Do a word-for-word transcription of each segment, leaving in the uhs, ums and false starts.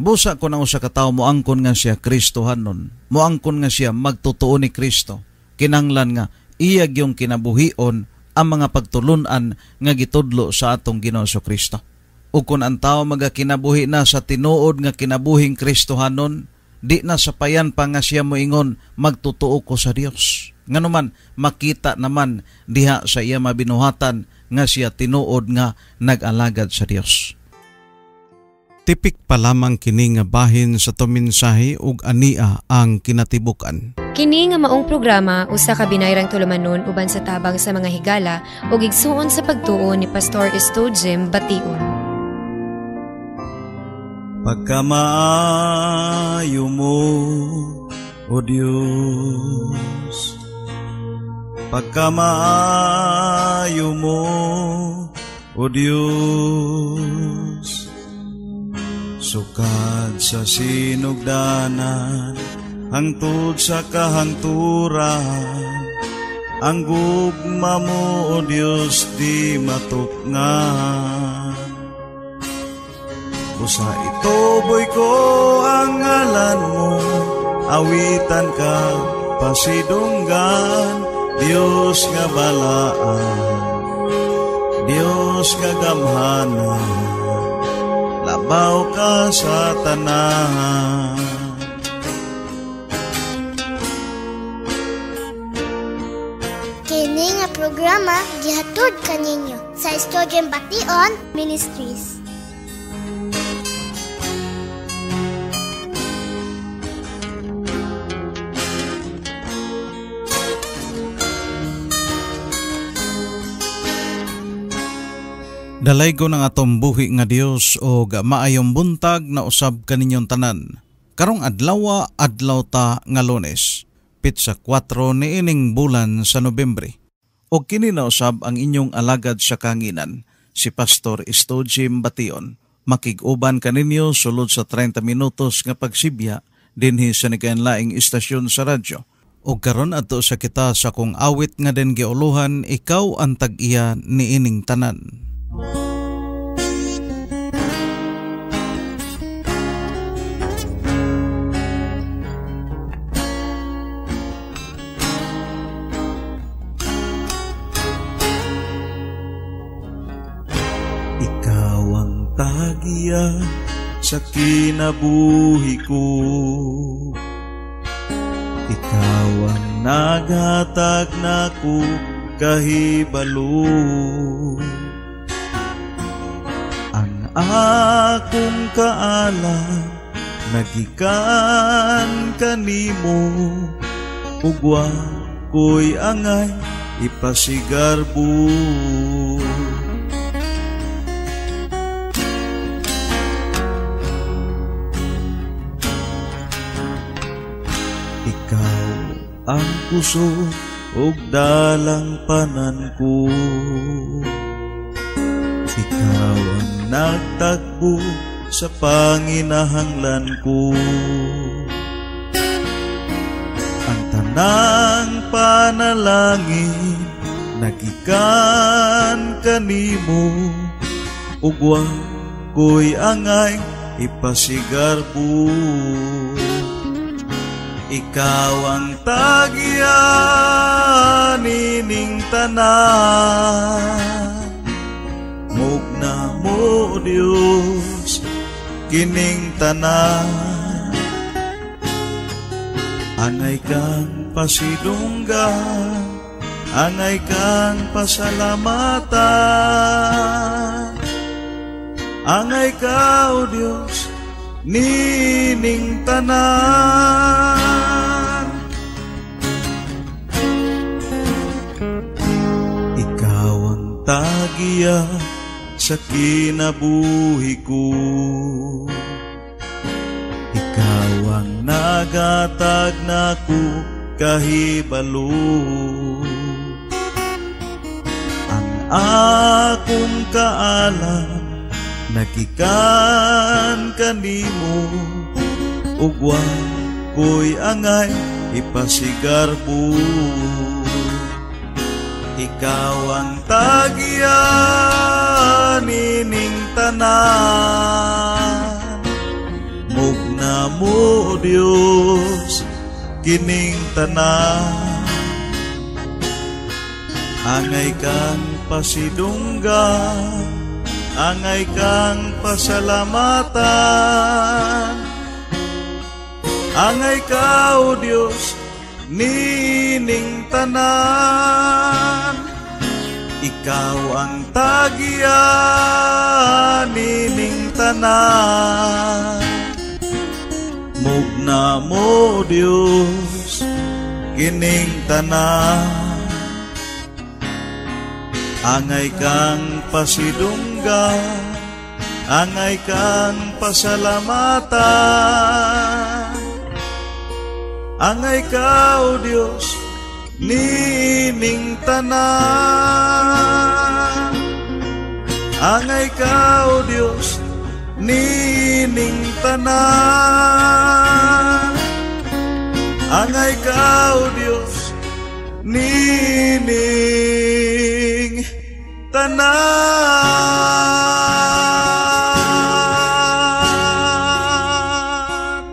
Busa ko na usa ka tawo moangkon nga siya Kristohanon, moangkon nga siya magtotoo ni Kristo. Kinanglan nga iyag yung kinabuhion ang mga pagtulunan nga gitudlo sa atong Ginoo Kristo. O kung ang tao magakinabuhi na sa tinuod nga kinabuhing Kristohanon, di na sapayan pa nga siya moingon magtotoo ko sa Dios. Nganuman makita naman diha sa iya mabinuhatan nga siya tinuod nga nag-alagad sa Dios. Tipik pa lamang kini nga bahin sa tuminsahi ug ania ang kinatibukan. Kini nga maong programa usa ka binayrang tulumanon uban sa tabang sa mga higala ug igsuon sa pagtuo ni Pastor Estojim Bation. Pagkamaayo mo, O Diyos, pagkamaayo mo, O Diyos, sukad sa sinugdanan, hangtod sa kahangturan, ang gugma mo, O Diyos, di matukngan. Usa ituboy ko ang ngalan mo, awitan ka, pasidunggan, Diyos nga balaan, Diyos nga gamhanan, labaw ka sa tanan. Kini nga programa gihatod kaninyo sa Estojim Bation Ministries. Dalay ko ng atong buhi nga Dios o maayong buntag na usab kaninyong tanan. Karong adlaw adlaw ta nga Lunes, pitsa kwatro ni ining bulan sa Nobyembre. O kini na usab ang inyong alagad sa kanginan, si Pastor Estojim Bation. Makig-uban kaninyo sulod sa thirty minutos nga pagsibya dinhi sa nagainlaing istasyon sa radyo. O karon ato sa kita sa kung awit nga den giuluhan, ikaw ang tag-iya ni ining tanan. Ikaw ang tagiya sa kinabuhi ko, ikaw ang naghatag naku kahibalo. Akong kaalam nagikan kanimo, ugwa ko'y angay ipasigarbo. Ikaw ang puso ug dalang panan ko, ikaw ang nagtagbo sa panginahanglan ko. Ang tanang panalangin nagikan kanimo, ugwa ko'y angay ipasigarbo. Ikaw ang tagiyan nining tanan, mugna mo Diyos kining tanan. Angay kang pasidunggan, angay kang pasalamatan, angay ka o Diyos nining tanan. Ikaw ang tagiya sa kinabuhi ko, ikaw ang nagatag naku kahibalo. Ang akong kaalam nagikan kanimo, ugwa ko'y angay ipasigarbo. Ikaw ang tagiyan nining tanan, namo Dios kining tanan, angay kang pasidunggan, angay kang pasalamatan, angay ka o Dios nining tanan, ikaw ang tagian nining tanan. Mugna mo Dios kining tanan, angay kang pasidunggan, angay kang pasalamatan, angay ka o Dios nining tanan, angay ka o Dios nining tanan, angay ka o Dios nining tanan.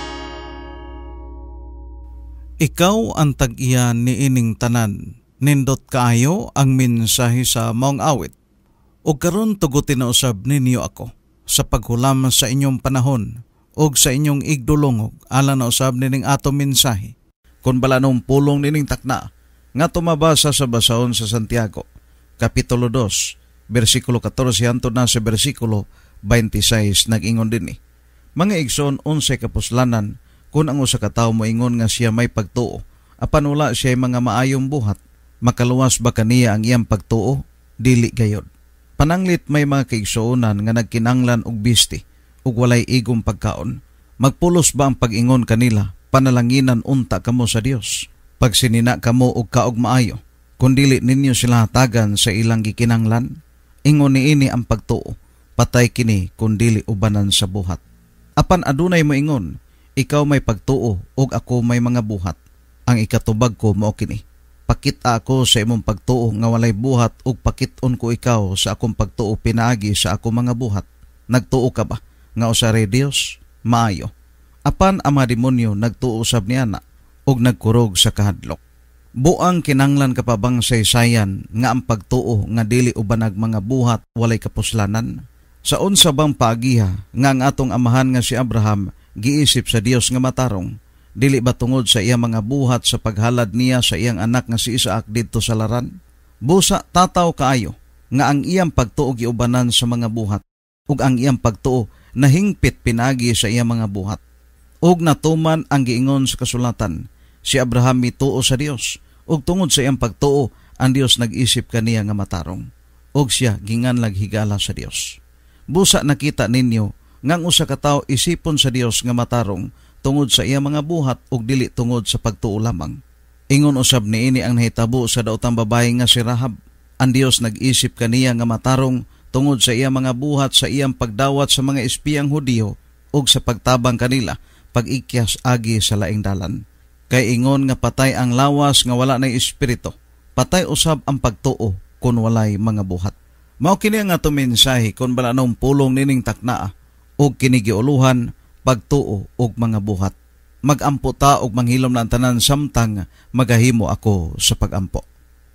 Ikaw ang tag-iyan ni ining tanan, nindot kaayo ang mensahe sa maong awit. O karon tugutin na usab ninyo ako sa paghulam sa inyong panahon o sa inyong igdulongog ala na usab nining ato mensahe. Kung balanong pulong nining takna nga tumabasa sa basahon sa Santiago, Kapitulo two, versikulo fourteen hangtod na sa versikulo twenty-six nag-ingon din eh. Mga igsoon unsay kapuslanan kung ang usa ka tawo moingon nga siya may pagtuo, apan wala siya mga maayong buhat, makaluwas ba kaniya ang iyang pagtuo? Dili gayod. Pananglit may mga kaigsuonan nga nagkinanglan og bisti ug walay igong pagkaon. Magpulos ba ang pag-ingon kanila, panalanginan unta kamo sa Dios? Pagsinina kamo og kaog maayo, kung dili ninyo sila hatagan sa ilang gikinanglan? Ingon niini ang pagtuo, patay kini kung dili ubanan sa buhat. Apan adunay mo ingon, ikaw may pagtuo ug ako may mga buhat. Ang ikatubag ko mao kini, pakita ako sa imong pagtuo nga walay buhat ug pakit-on ko ikaw sa akong pagtuo pinaagi sa akong mga buhat. Nagtuo ka ba nga usare Dios? Maayo. Apan ang mga demonyo nagtuo sab niana ug nagkurog sa kahadlok. Buang kinanglan ka pa bang saysayan nga ang pagtuo nga dili ubanag mga buhat walay kapuslanan? Sa unsa bang paagiha nga ang atong amahan nga si Abraham giisip sa Dios nga matarong? Dili ba tungod sa iyang mga buhat sa paghalad niya sa iyang anak nga si Isaac didto sa laran? Busa tataw kaayo nga ang iyang pagtuo giubanan sa mga buhat ug ang iyang pagtuo nahingpit pinagi sa iyang mga buhat. Ug natuman ang giingon sa kasulatan, si Abraham mituo sa Dios ug tungod sa iyang pagtuo ang Dios nag-isip kaniya nga matarong ug siya ginganlag higala sa Dios. Busa nakita ninyo nga ang usa ka tawo isipon sa Dios nga matarong tungod sa iyang mga buhat ug dili tungod sa pagtuo lamang. Ingon usab niini ang nahitabo sa daotang babae nga si Rahab. Ang Dios nag-isip kaniya nga matarong tungod sa iyang mga buhat sa iyang pagdawat sa mga espiyang Hudiyo ug sa pagtabang kanila pag-ikyas agi sa laing dalan. Kay ingon nga patay ang lawas nga wala nay espiritu, patay usab ang pagtuo kun walay mga buhat. Mao kini ang ato mensahe kun balanong pulong nining taknaa ug kini giuluhan pagtuo ug mga buhat. Magampo ta og manghilom na ang tanan samtang magahimo ako sa pagampo.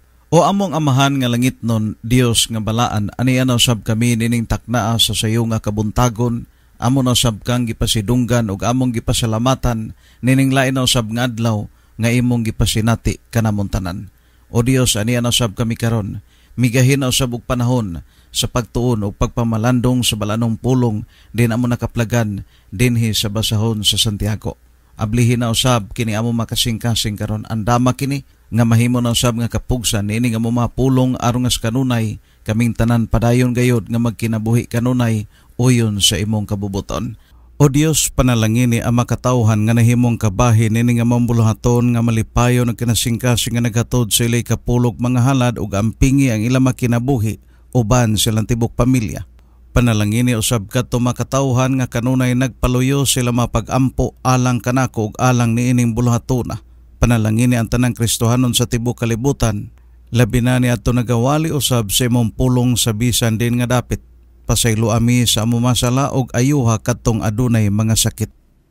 O among amahan nga langit nun, Dios nga balaan, aniya na sab kami nining taknaa sa sayo nga kabuntagon, amo na sab kang gipasidunggan ug among gipasalamatan nining lain na sab nga adlaw nga imong gipasinati kanamong tanan. O Dios, aniya na sab kami karon, migahin na usab og panahon sa pagtuon o pagpamalandong sa balanong pulong din amo nakaplagan dinhi sa basahon sa Santiago. Ablihin na usab kini amo makasing-kasing karon, andama kini nga mahimo na usab nga kapugsan ini nga mo mapulong aron nga kanunay kaming tanan padayon gayod nga magkinabuhi kanunay uyon sa imong kabubuton. O Dios, panalangini ang makatawhan nga nahimong kabahin ini nga mambuluhaton nga malipayo ng kinasing-kasing nga naghatod sa ilay kapulog mga halad ug ampingi ang ilang makinabuhi uban silang tibok pamilya. Panalangini usab kadto makatawhan nga kanunay nagpaluyo sila mapag-ampo alang kanako ug alang niining buluhatona. Panalangini ang tanang Kristohanon sa tibok kalibutan, labi na ni adto nagawali usab sa imong pulong sa bisan din nga dapit. Pasaylo ami sa amo masala og ayuha kadtong adunay mga sakit.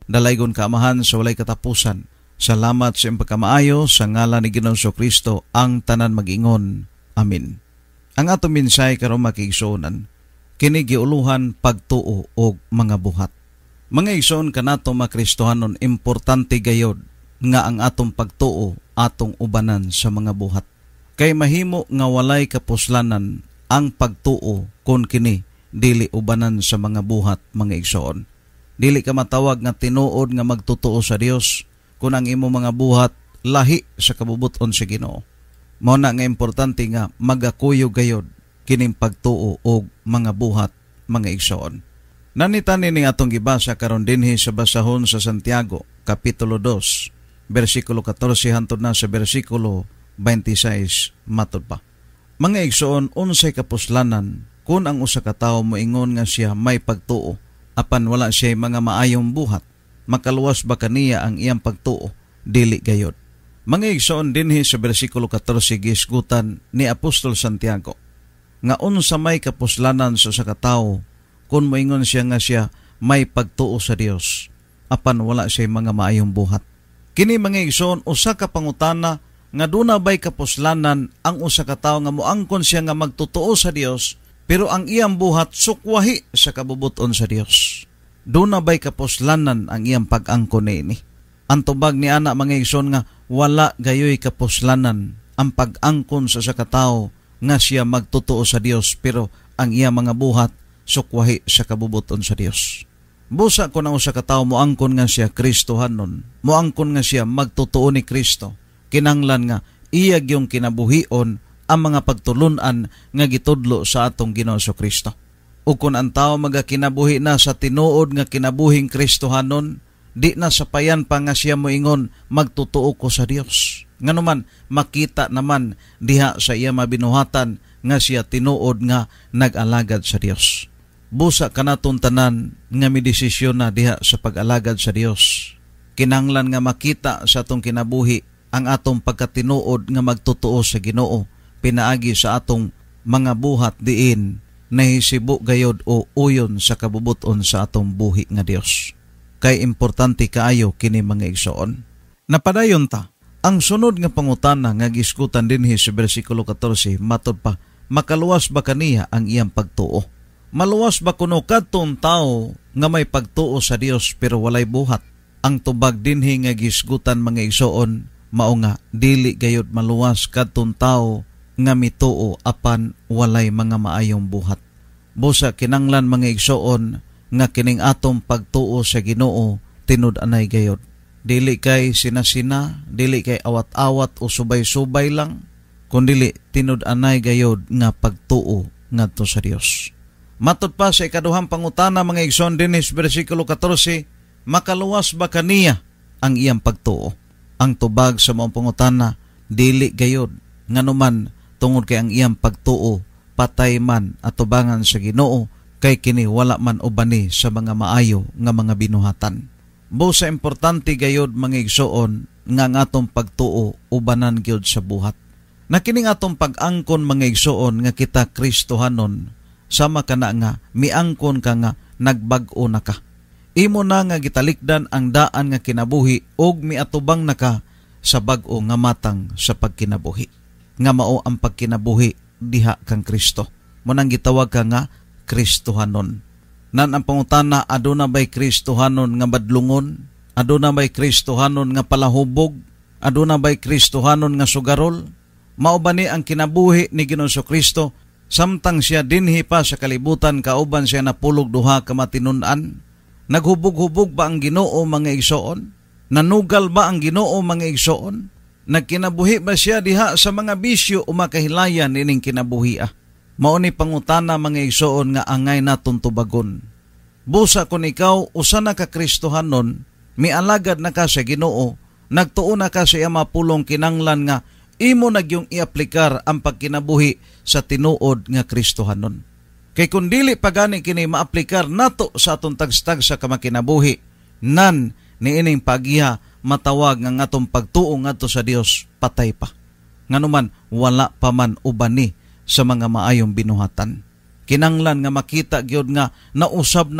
Dalaygon kaamahan sa walay katapusan. Salamat sa iyong pagkamaayo sa ngalan ni Ginoong Kristo ang tanan mag-ingon. Amin. Ang atong minsay karong makiigsuonan, kini giuluhan pagtuo og mga buhat. Mga igsoon kanato mga Kristohanon, importante gayod nga ang atong pagtuo atong ubanan sa mga buhat. Kay mahimo nga walay kapuslanan ang pagtuo kun kini dili ubanan sa mga buhat, mga igsoon. Dili ka matawag nga tinuod nga magtutuo sa Dios kung ang imo mga buhat lahi sa kabubuton sa Ginoo. Mao na nga importante nga magakuyo gayod kining pagtuo og mga buhat, mga igsoon. Nanitani ning atong gibasa karon dinhi sa basahon sa Santiago kapitulo two, bersikulo fourteen hangtod na sa bersikulo twenty-six matud pa. Mga igsoon, unsay kapuslanan kung ang usa ka tawo moingon nga siya may pagtuo apan wala siya mga maayong buhat? Makaluwas ba kaniya ang iyang pagtuo? Dili gayod. Mga igsoon, dinhi sa bersikulo fourteen gisgutan ni Apostol Santiago nga unsa may kapuslanan sa usa ka tawo kung moingon siya nga siya may pagtuo sa Dios apan wala siya mga maayong buhat. Kini mga igsoon, usa ka pangutana nga duna bay kapuslanan ang usa ka tawo nga moangkon siya nga magtutuo sa Dios pero ang iyang buhat sukwahi sa kabubuton sa Dios. Duna bay kapuslanan ang iyang pag-angkon niini. Ang tubag ni ana mga igsoon nga wala gayoy kapuslanan ang pag-angkon sa usa ka tawo nga siya magtutuo sa Dios pero ang iyang mga buhat sukwahi sa kabubuton sa Dios. Busa ko na usa ka tawo moangkon nga siya Kristohanon, moangkon nga siya magtutuo ni Kristo, kinanglan nga iyag yung kinabuhion ang mga pagtulunan nga gitudlo sa atong Ginoo Kristo. O kung ang tawo magakinabuhi na sa tinuod nga kinabuhing Kristohanon, di na sapayan pa nga siya moingon magtutuo ko sa Dios. Nganuman makita naman diha sa iya mabinuhatan nga siya tinuod nga nag-alagad sa Dios. Busa kanaton tanan nga midesisyon na diha sa pag-alagad sa Dios. Kinanglan nga makita sa atong kinabuhi ang atong pagkatinuod nga magtutuo sa Ginoo pinaagi sa atong mga buhat diin nahisibo gayod o uyon sa kabubuton sa atong buhi nga Dios. Kay importante kaayo kini mga igsoon. Napadayon ta ang sunod nga pangutana nga giskutan dinhi sa bersikulo fourteen matud pa, makaluwas ba kaniya ang iyang pagtuo? Maluwas ba kuno kadtong tawo nga may pagtuo sa Dios pero walay buhat? Ang tubag dinhi nga gisgutan mga igsoon mao nga dili gayud maluwas kadtong tawo nga mituo apan walay mga maayong buhat. Busa kinanglan mga igsoon nga kining atong pagtuo sa Ginoo tinud-anay gayod. Dili kay sinasina, dili kay awat-awat o subay-subay lang, kundili tinud-anay gayod nga pagtuo ngadto sa Dios. Matud pa sa ikaduhang pangutana mga igsoon dinhi sa bersikulo fourteen, makaluwas ba kaniya ang iyang pagtuo? Ang tubag sa maong pangutana, dili gayod, nganuman tungod kay ang iyang pagtuo patay man at tubangan sa Ginoo kay kini wala man ubani sa mga maayo nga mga binuhatan. Busa importante gayod mga igsoon nga ang atong pagtuo ubanan gyud sa buhat. Na kining atong pag-angkon mga igsoon nga kita Kristohanon, sama ka na nga miangkon ka nga nagbag-o na ka. Imo na nga gitalikdan ang daan nga kinabuhi og miatubang na ka sa bag-o nga matang sa pagkinabuhi. Nga mao ang pagkinabuhi diha kang Kristo. Munang gitawag ka nga Kristohanon. Nan ang pangutana, aduna bay Kristohanon nga badlungon? Aduna bay Kristohanon nga palahubog? Aduna bay Kristohanon nga sugarol? Mao ba ni ang kinabuhi ni Ginoo Kristo samtang siya dinhi pa sa kalibutan kauban siya napulog duha ka matinun-an? Naghubog-hubog ba ang Ginoo mga igsoon? Nanugal ba ang Ginoo mga igsoon? Nagkinabuhi ba siya diha sa mga bisyo o makahilayan ining kinabuhi ah? Mao ni pangutana mga igsoon nga angay naton tubagon. Busa kun ikaw usa na ka Kristohanon, mialagad na ka sa Ginoo, nagtuo na ka sa iya mapulong kinanglan nga imo nagyong iaplikar ang pagkinabuhi sa tinuod nga Kristohanon. Kay kung dili pagani kini maaplikar nato sa atong tagstag sa kamakinabuhi, nan niining pagiha matawag nga atong pagtuo ngadto sa Dios patay pa. Nganuman wala pa man ubani sa mga maayong binuhatan. Kinanglan nga makita gyud nga nausab na ba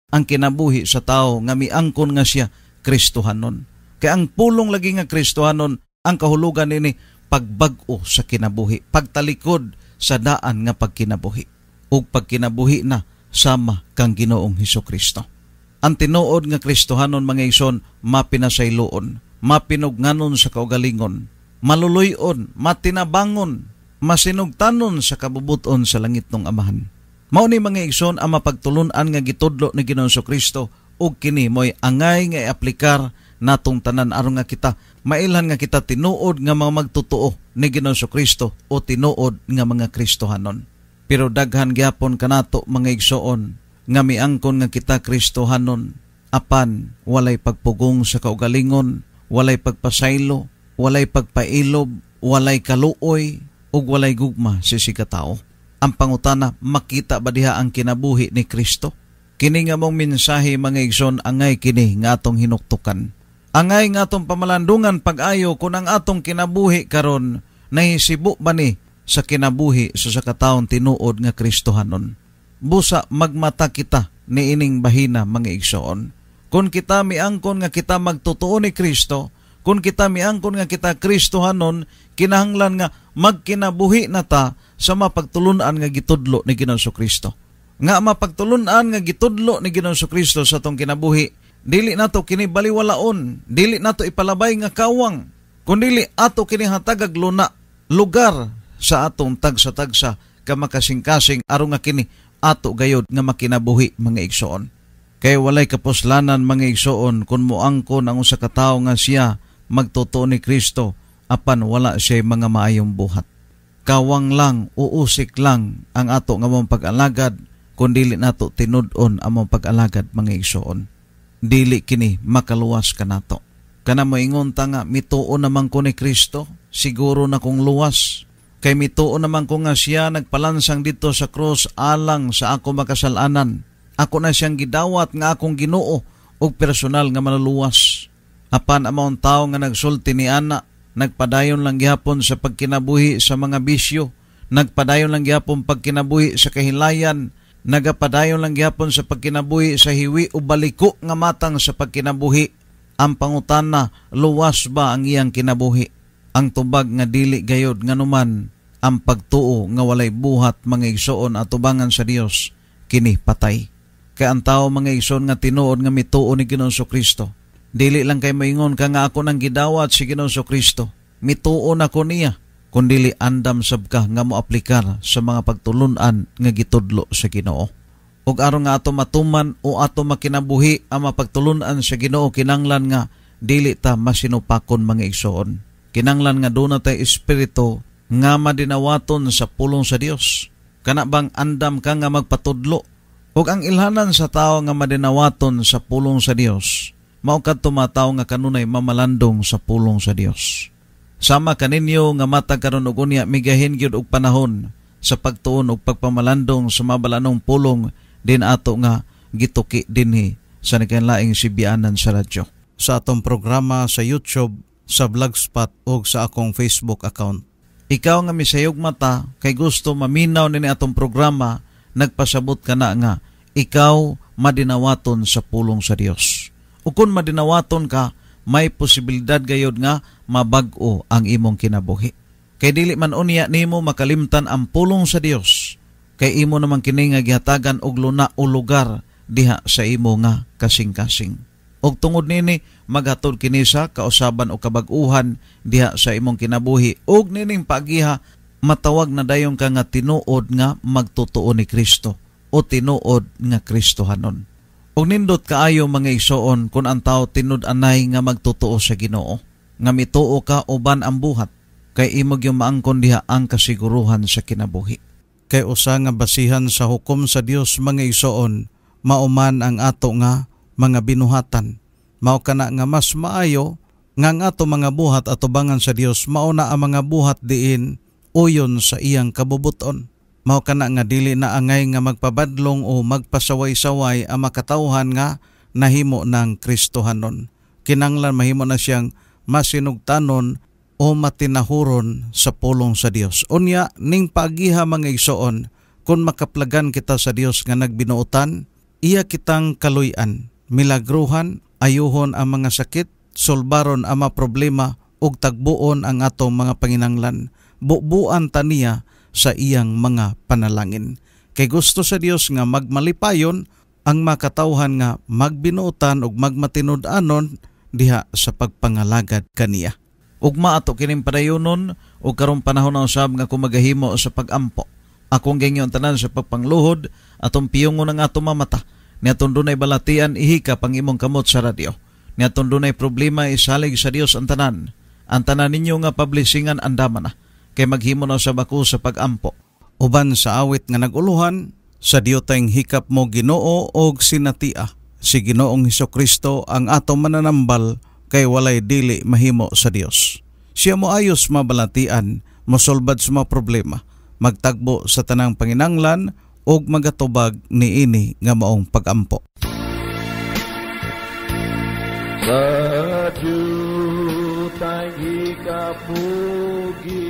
ang kinabuhi sa tao nga miangkon nga siya Kristohanon. Kaya ang pulong lagi nga Kristohanon, ang kahulugan nini pagbag-o sa kinabuhi, pagtalikod sa daan nga pagkinabuhi, ug pagkinabuhi na sama kang Ginoong Hesukristo. Ang tinuod nga Kristohanon mga igsoon, mapinasayloon, mapinugnanon sa kaugalingon, maluluyon, matinabangon, masinugtanon sa kabubuton sa langit ng Amahan. Mao ni mga igsoon ang mapagtulunan nga gitudlo ni Ginoong Hesukristo, ug kini mo'y angay nga iaplikar natong tanan aron nga kita mailhan nga kita tinuod nga mga magtotoo ni Ginoong Hesukristo o tinuod nga mga Kristohanon. Pero daghan gyapon kanato mga igsoon nga miangkon nga kita Kristohanon, apan walay pagpugong sa kaugalingon, walay pagpasaylo, walay pagpailob, walay kaluoy, ug walay gugma sa sikatao. Ang pangutana, makita ba diha ang kinabuhi ni Kristo? Kini nga mong mensahe mga igsoon, angay kini nga atong hinuktukan. Angay nga atong pamalandungan pag-ayo kung ang atong kinabuhi karon nahisibo ba ni sa kinabuhi sa sa kataon tinuod nga Kristohanon. Busa magmata kita ni ining bahina mga igsoon. Kung kita miangkon nga kita magtotoo ni Kristo, kung kita miangkon nga kita Kristohanon, kinahanglan nga magkinabuhi na ta sa mapagtulunan nga gitudlo ni Ginoong Hesukristo. Nga mapagtulunan nga gitudlo ni Ginoong Hesukristo sa atong kinabuhi, dili nato kini baliwalaon, dili nato ipalabay nga kawang, kundi ato kini hatagag luna, lugar sa atong tagsa-tagsa ka makasing-kasing aron nga kini ato gayod nga makinabuhi mga igsoon. Kay walay kapuslanan mga igsoon kung moangkon ang usa ka tawo nga siya magtotoo ni Kristo, apan wala siya mga maayong buhat. Kawang lang, uusik lang ang ato nga mong pag-alagad, kung dili nato tinud-on ang mong pag-alagad mga igsoon. Dili kini makaluwas ka nato. Kana moingon ta nga mituo naman ko ni Kristo, siguro na kong luwas. Kay mituo naman ko nga siya nagpalansang dito sa krus alang sa ako makasalanan. Ako na siyang gidawat nga akong Ginoo og personal nga maluluwas. Apan among tao nga nagsulti ni ana, nagpadayon lang gihapon sa pagkinabuhi sa mga bisyo, nagpadayon lang gihapon pagkinabuhi sa kahilayan, nagapadayon lang gihapon sa pagkinabuhi sa hiwi o baliko nga matang sa pagkinabuhi. Ang pangutana, luwas ba ang iyang kinabuhi? Ang tubag nga dili gayod nga numan ang pagtuo nga walay buhat mga igsoon at tubangan sa Dios, kini patay. Kaya ang tao mga igsoon nga tinuod nga mituo ni Ginoong Hesukristo, dili lang kay maingon ka nga ako nang gidawat si Ginoong Hesukristo, mituo na ko niya, kundili andam sab ka nga moaplikar sa mga pagtulunan nga gitudlo sa Ginoo. Ug aron nga ato matuman o ato makinabuhi ang mapagtulunan sa Ginoo, kinanglan nga dili ta masinupakon mga igsoon. Kinanglan nga doon na tayo espiritu nga madinawaton sa pulong sa Dios. Kana bang andam ka nga magpatudlo? Ug ang ilhanan sa tao nga madinawaton sa pulong sa Dios, mao kadto mataw nga kanunay mamalandong sa pulong sa Dios. Sama kaninyo nga matag karon og unya migahin gyud og panahon sa pagtuon og pagpamalandong sa mabalanong pulong din ato nga gituki dinhi sa nagkanlaing sibianan sa radyo, sa atong programa sa YouTube, sa Blogspot o sa akong Facebook account. Ikaw nga misayog mata kay gusto maminaw nini atong programa, nagpasabot ka na nga ikaw madinawaton sa pulong sa Dios. O kung madinawaton ka, may posibilidad gayod nga mabag-o ang imong kinabuhi. Kay dili man unya nimo makalimtan ang pulong sa Dios, kay imo naman kini nga gihatagan og luna o lugar diha sa imo nga kasing-kasing. Og tungod nini maghatod kini sa kausaban o kabag-uhan diha sa imong kinabuhi, og nining pagiha matawag na dayon ka nga tinuod nga magtotoo ni Kristo o tinuod nga Kristohanon. Og nindot kaayo mga igsoon kung ang tao tinud-anay nga magtotoo sa Ginoo, nga mituo ka uban ang buhat, kay imo gyud maangkon diha ang kasiguruhan sa kinabuhi. Kay usa nga basihan sa hukom sa Dios mga igsoon, mauman ang ato nga mga binuhatan. Mao kana nga mas maayo nga ang ato mga buhat atubangan sa Dios, mauna ang mga buhat diin uyon sa iyang kabubuton. Mao kana nga dili na angay nga magpabadlong o magpasaway-saway ang makatawhan nga nahimo ng Kristohanon. Kinanglan mahimo na siyang masinugtanon o matinahuron sa pulong sa Dios. Unya ning pagiha mga igsoon, kung makaplagan kita sa Dios nga nagbinuotan, iya kitang kaluyan, milagruhan, ayuhon ang mga sakit, solbaron ang mga problema, ug tagbuon ang atong mga panginanglan. Bubuan taniya sa iyang mga panalangin. Kay gusto sa Dios nga magmalipayon ang makatawhan nga magbinuotan ug magmatinud-anon diha sa pagpangalagad kaniya. Ugma ato kining padayonon ug karong panahon na usab nga kumagahimo sa pagampo. Akong gangyon tanan sa pagpangluhod atong piyongon ang atong mamata. Niaton dunay balatian ihika pang imong kamot sa radyo. Niaton dunay problema isalig sa Dios ang tanan. Ang tanan ninyo nga publishingan andaman na. Kay maghimo na sa bako sa pagampo. Uban sa awit nga naguluhan, sa diyoteng hikap mo Ginoo og sinatia. Si Ginoong Hesukristo ang atong mananambal kay walay dili mahimo sa Dios. Siya mo ayos mabalatian, mosolbad sa mga problema, magtagbo sa tanang panginanglan og magatubag niini nga maong pagampo. Sa diyoteng hikapugi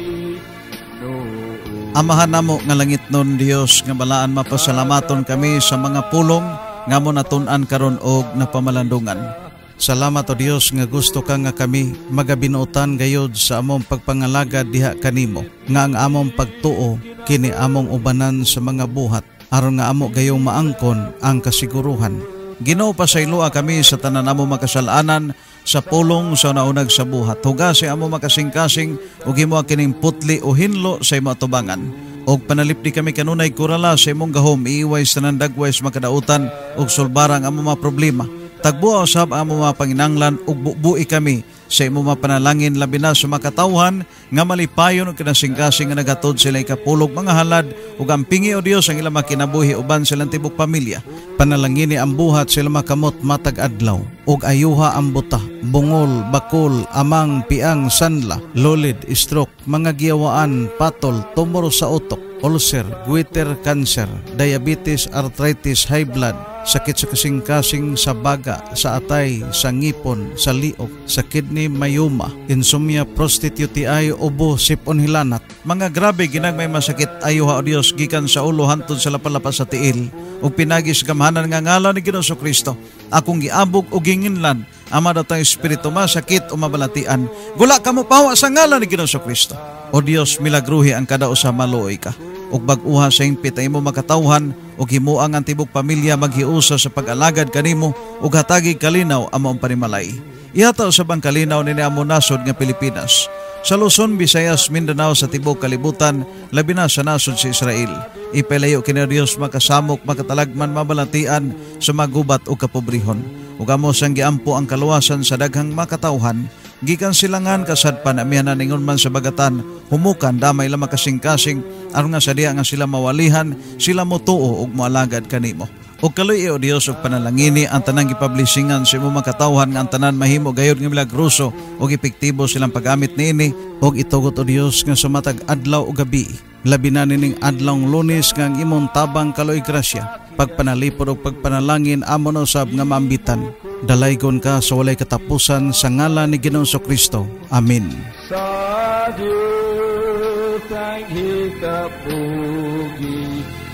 Amahan namo nga langit nun Dios nga balaan mapasalamaton kami sa mga pulong nga mo natun-an karon og napamalandungan. Salamat o Dios nga gusto ka nga kami magabinuotan gayod sa among pagpangalagad diha kanimo, nga ang among pagtuo kini among ubanan sa mga buhat aron nga amo gayong maangkon ang kasiguruhan. Ginoo pasaylua kami sa tanan amo makasalanan sa pulong sa naunag sa buhat. Hugasi amo makasing-kasing ug himo kining putli o hinlo sa imo atubangan. Og panalipdi kami kanunay kurala sa imong gahom, iiway sa nandagways makadautan og sulbarang amo mga problema. Tagbuo usab amo mga panginanglan ug bubuhi kami sa imo mga panalangin labi na sa makatawhan nga malipayon og kinasing-kasing nga nagatod sila ikapulog mga halad ug ampingi o Dios ang ilang makinabuhi uban silang tibok pamilya. Panalangini ang buhat sila makamot matag adlaw ug ayuha ang buta, bungol, bakol, amang, piang, sanla, lolid, stroke, mga giyawaan, patol, tumor sa utok, ulcer, goiter, cancer, diabetes, arthritis, high blood, sakit sa kasing-kasing sa baga, sa atay, sa ngipon, sa liok, sa kidney, mayoma, insomnia, prostate, U T I, ubo, sipon, hilanat. Mga grabe ginagmay masakit ayuha o Dios gikan sa ulo hantod sa lapalapas sa tiil ug pinagis gamhanan nga ngalan ni Ginoong Kristo. Akong giabog ug ginginlan ama datang espiritu masakit o mabalatian. Gula kamo pawa sa ngalan ni Ginoong Kristo. O Dios, milagruhi ang kada usa maluoy ka. Ug bag-uha sa impit ay imo makatawhan ug himuang ang tibok pamilya maghiusa sa pag-alagad kanimo ug hatagi kalinaw amo ang panimalay. Ihataw sa bang kalinaw ni amo nasod nga Pilipinas. Sa Luzon, Visayas, Mindanao sa tibok kalibutan, labi na sa nasod si Israel. Ipalayo kini Dios makasamok, makatalagman, mabalatian sa magubat o kapobrihon. Ug amo sang giampo ang kaluwasan sa daghang makatawhan, gikan silangan kasadpan amihan ningon man sa bagatan, humukan damay la makasing-kasing aron nga sa diha nga sila mawalihan, sila motuo ug moalagad kanimo. O kaloy o Dios og panalangini ang tanang gipublishingan sa imo makatawhan nga ang tanan mahimo gayud nga milagroso og epektibo silang paggamit niini og itugot o Dios nga sumatag adlaw o gabi. Labi na nining adlawng Lunes nga ang imong tabang kaloy grasya, pagpanalipod og pagpanalangin amon usab nga maambitan. Dalaygon ka sa walay katapusan sa ngalan ni Ginoong Kristo. Amen. Sa Diyos ang hikapugi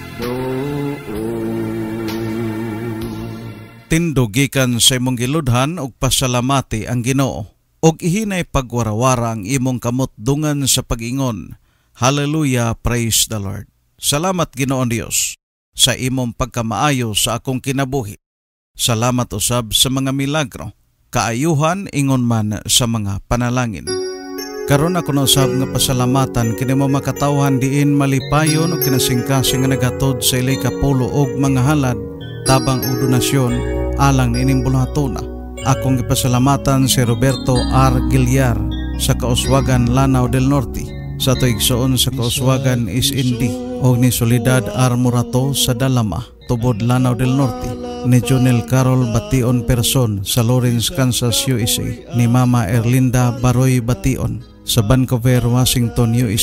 tindugikan sa imong giludhan og pasalamati ang Ginoo og ihinay pagwarawara ang imong kamot dungan sa pag-ingon. Hallelujah, praise the Lord. Salamat Ginoon Dios sa imong pagkamaayo sa akong kinabuhi. Salamat usab sa mga milagro, kaayuhan ingon man sa mga panalangin. Karon ako na usab nga pasalamatan kini mo makatawhan diin malipayon o kinasingkasing nga nagatod sa ilay kapulo og mga halad tabang og donasyon alang niining bulhatona. Akong ipasalamatan si Roberto R. Gilyar sa Kauswagan, Lanao del Norte, sa tuigsoon sa Kauswagan is Indi, o ni Soledad R. Murato sa Dalama, tubod Lanao del Norte, ni Jonel Carol Bation Person sa Lawrence, Kansas, U S A, ni Mama Erlinda Baroy Bation sa Vancouver, Washington, U S A,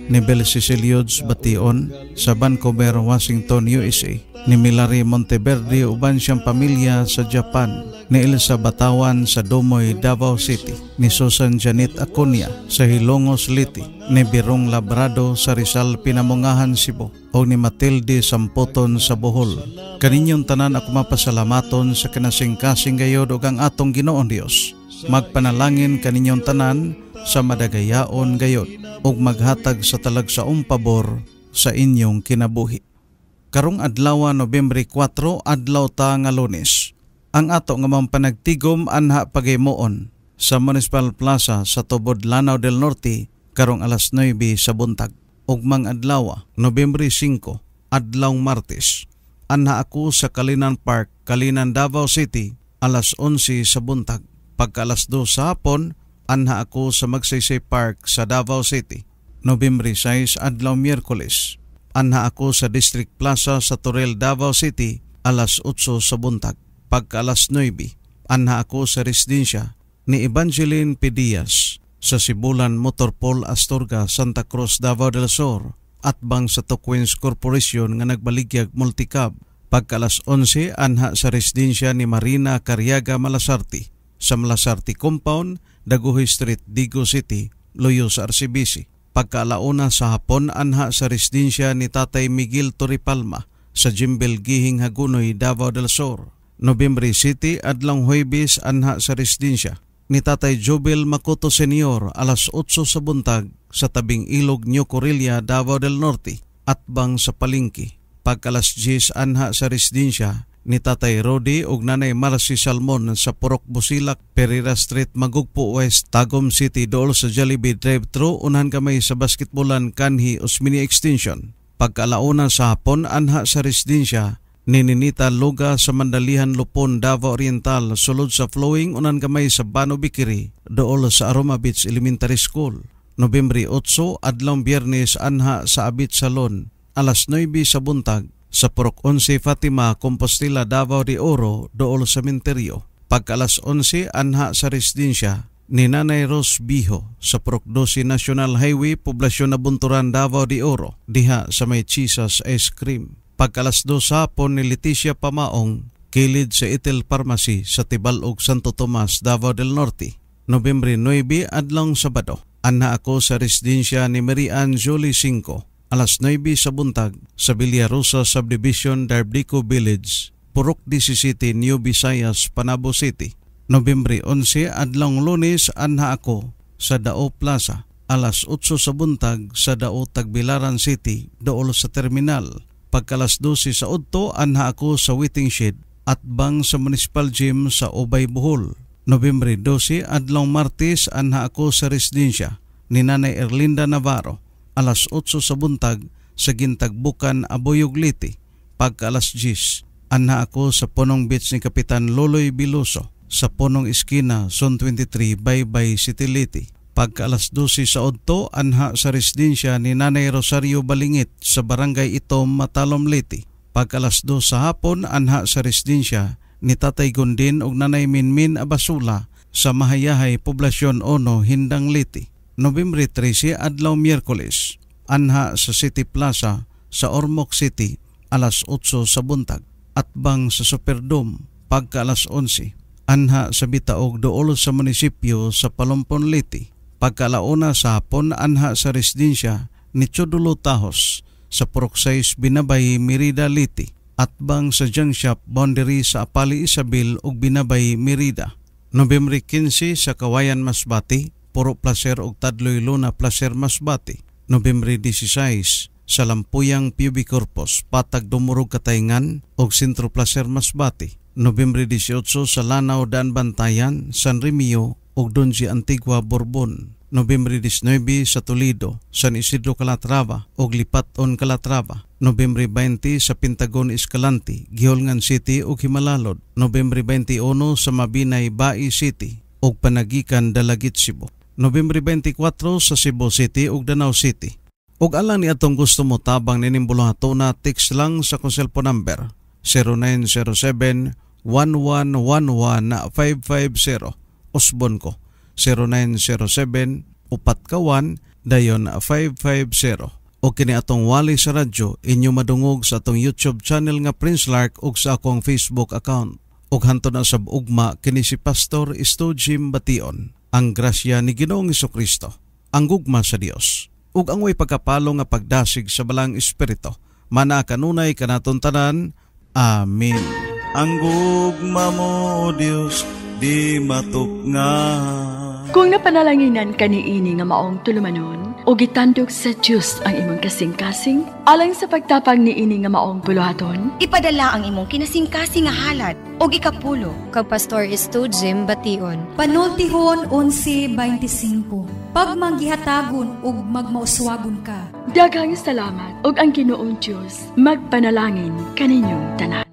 ni Bel Cecilius Bation sa Vancouver, Washington, U S A, ni Milary Monteverde uban siyang pamilya sa Japan, ni Elsa Batawan sa Dumoy, Davao City, ni Susan Janet Acuña sa Hilongos, Liti, ni Birong Labrado sa Rizal, Pinamungahan, Cebu, o ni Matilde Samputon sa Bohol. Kaninyong tanan ako mapasalamaton sa kinasingkasing gayod ug ang atong Ginoon Dios. Magpanalangin kaninyong tanan sa madagayaon gayod ug maghatag sa talagsaong pabor sa inyong kinabuhi. Karong adlaw Nobyembre kwatro, adlaw ta nga Lunes. Ang ato nga mampanagtigom anha pagaymoon sa Municipal Plaza sa Tubod, Lanao del Norte karong alas nuwebe sa buntag. Ugmang adlaw Nobyembre singko, adlaw Martes, anha ako sa Kalinan Park, Kalinan, Davao City alas onse sa buntag. Pagka alas dos sa hapon, anha ako sa Magsaysay Park sa Davao City. Nobyembre sais, adlaw Miyerkules, anha ako sa District Plaza sa Toril, Davao City alas otso sa buntag. Pagka alas nuwebe, anha ako sa residensya ni Evangeline P. Diaz sa Sibulan Motorpol, Astorga, Santa Cruz, Davao del Sur, at bang sa Tukwins Corporation nga nagbaligyag multicab. Pagka alas onse, anha sa residensya ni Marina Cariaga Malasarte sa Malasarte Compound, Daguhoy Street, Digo City, Loyo sa R C B C. Pagka alauna sa hapon, anha sa residensya ni Tatay Miguel Torripalma sa Jimbel Gihing, Hagunoy, Davao del Sur. Nobyembre siyete, adlang Huwebes, anha sa residensya ni Tatay Jobel Makoto Senior alas otso sa buntag sa tabing ilog New Corilla, Davao del Norte, at bang sa Palingki. Pagka alas diyes, anha sa residensya ni Tatay Rodi ug Nanay Marcy Salmon sa Purok Busilak, Pereira Street, Magugpo West, Tagum City, dool sa Jollibee Drive-Thru, unahan kamay sa basketbolan kanhi Osmeña Extension. Pagkalauna sa hapon, anha sa residensya ni Ninita Luga sa Mandalihan, Lupon, Davao Oriental, sulod sa Flowing, unahan kamay sa Bano Bikiri, dool sa Aroma Beach Elementary School. Nobyembre otso, adlaw Biyernes, anha sa Abit Salon alas nuwebe sa buntag sa Purok onse Fatima, Compostela, Davao de Oro, dool sa Menterio. Pagka alas onse, anha sa residensya ni Nanay Rose Biho sa Purok dose National Highway, Poblasyon na Bunturan, Davao de Oro, diha sa may Jesus Ice Cream. Pagka alas dos hapon ni Leticia Pamaong, kilid sa Itel Pharmacy sa Tibalog, Santo Tomas, Davao del Norte. Nobyembre nuwebe, adlaw Sabado, anha ako sa residensya ni Marian Jolie cinco, alas nuwebe sa buntag sa Villarosa Subdivision, Darbico Village, Purok disisiete, New Visayas, Panabo City. Nobyembre onse, adlaw Lunes, anha ako sa Dao Plaza alas otso sa buntag sa Dao, Tagbilaran City, dool sa terminal. Pagka alas dose sa udto, anha ako sa Waiting Shed at bang sa Municipal Gym sa Ubay, Bohol. Nobyembre dose, adlaw Martes, anha ako sa residensya ni Nanay Erlinda Navarro alas otso sa buntag sa Gintagbukan, Aboyog, Liti. Pagka alas diyes, anha ako sa Punong Beach ni Kapitan Loloy Biloso sa Punong Iskina, Zone twenty-three, Baybay City, Liti. Pagka alas dose sa udto, anha sa residensya ni Nanay Rosario Balingit sa Barangay Itom, Matalom, Liti. Pagka alas dos sa hapon, anha sa residensya ni Tatay Gundin ug Nanay Minmin Abasula sa Mahayahay, Poblasyon Ono, Hindang, Liti. Nobyembre trese, adlaw Miyerkules, anha sa City Plaza sa Ormoc City alas otso sa buntag at bang sa Superdome. Pagka alas onse, anha sa Bitaog, dool sa munisipyo sa Palompon, Liti. Pagka alauna sa hapon, anha sa residensya ni Chodulo Tahos sa Purok sais, Binabay, Merida, Liti. At bang sa junk shop boundary sa Apali Isabel ug Binabay, Merida. Nobyembre kinse sa Kawayan, Masbati, Puro Placer ug Tadloy Luna, Placer, Masbati. Nobyembre dieciséis sa Lampuyang, Pubic Corpus, Patag, Dumurog, Katayngan ug Sentro Placer, Masbati. Nobyembre dieciocho sa Lanao, Daan Bantayan, San Remio ug Donji, Antigua, Bourbon. Nobyembre diecinueve sa Toledo, San Isidro, Calatrava ug Lipaton, Calatrava. Nobyembre veinte sa Pentagon, Escalante, Giholngan City ug Himalalod. Nobyembre veintiuno sa Mabinay, Bai City ug Panagikan, Dalagit, Cebu. Nobyembre veinticuatro sa Cebu City ug Danau City. Ug alang ni atong gusto mo tabang ninimbulohato na, text lang sa kong cellphone number zero nine zero seven, one one one one, five five zero. Osbon ko zero nine zero seven, upat kawan, dayon five five zero. O kini atong wali sa radyo, inyo madungog sa atong YouTube channel nga Prince Lark ug sa akong Facebook account. Ug hantod na sab ugma kini si Pastor Estudjim Bation. Ang grasya ni Ginoong Jesucristo, ang gugma sa Dios, ug ang way pagkapalo nga pagdasig sa balang espiritu, mana kanunay kanaton tanan. Amen. Ang gugma mo, O Dios, di matukngan. Kung napanalanginan ka ni ini nga maong tulumanon, o gitandog sa Diyos ang imong kasing-kasing, alang sa pagtapang ni ini nga maong buluhaton, ipadala ang imong kinasing-kasing nga halad, o ikapulo. Kag Pastor Estudjim Bation. Panultihon eleven twenty-five. Pag manggihatagon ug magmauswagon ka. daghang salamat, ug ang Ginoong Diyos magpanalangin kaninyong tanan.